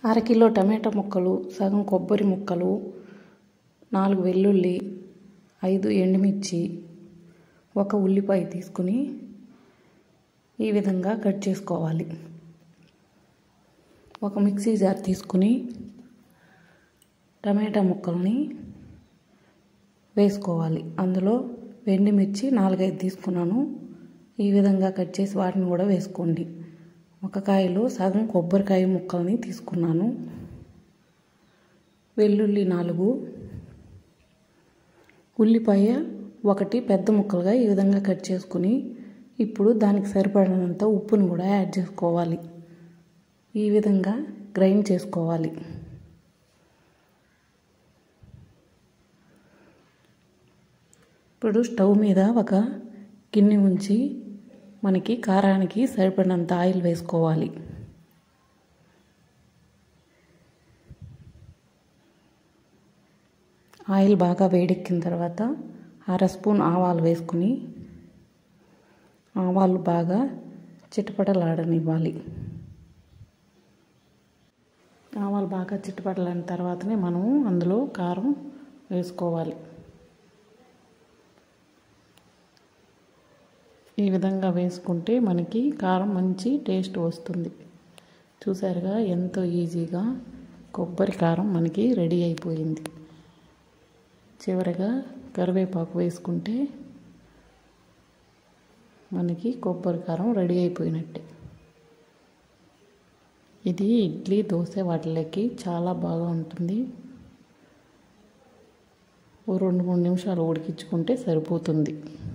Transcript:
అరకిలో టమాటా ముక్కలు, సగం కొబ్బరి ముక్కలు, 4 వెల్లుల్లి, 5 ఎండుమిర్చి, 1 ఉల్లిపాయ తీసుకుని ఈ విధంగా కట్ చేసుకోవాలి. ఒక మిక్సీ జార్ తీసుకుని టమాటా ముక్కల్ని వేసుకోవాలి. అందులో ఎండుమిర్చి 4-5 తీసుకున్నాను. ఈ విధంగా కట్ చేసి వాటిని కూడా వేసుకోండి. ఒక కాయలో సగం కొబ్బరికాయ ముక్కల్ని తీసుకున్నాను. వెల్లుల్లి 4, ఉల్లిపాయ 1 పెద్ద ముక్కలుగా ఈ విధంగా కట్ చేసుకుని ఇప్పుడు దానికి సరిపడినంత ఉప్పును కూడా యాడ్ చేసుకోవాలి. ఈ విధంగా గ్రైండ్ చేసుకోవాలి. ఇప్పుడు స్టవ్ మీద ఒక గిన్నె ఉంచి మనకి కారానికి సరిపడినంత ఆయిల్ వేసుకోవాలి. ఆయిల్ బాగా వేడెక్కిన తర్వాత 1/2 స్పూన్ ఆవాలు వేసుకుని ఆవాలు బాగా చిటపటలాడనివ్వాలి. ఆవాలు బాగా చిటపటలాడిన తర్వాతనే మనం అందులో కారం వేసుకోవాలి. ఈ విధంగా వేసుకుంటే మనకి కారం మంచి టేస్ట్ వస్తుంది. చూసారుగా ఎంతో ఈజీగా కొబ్బరి కారం మనకి రెడీ అయిపోయింది. చివరగా కరివేపాకు వేసుకుంటే మనకి కొబ్బరి కారం రెడీ అయిపోయినట్టే. ఇది ఇడ్లీ, దోశ వాటిలోకి చాలా బాగా ఉంటుంది. ఓ 2-3 నిమిషాలు ఉడికించుకుంటే సరిపోతుంది.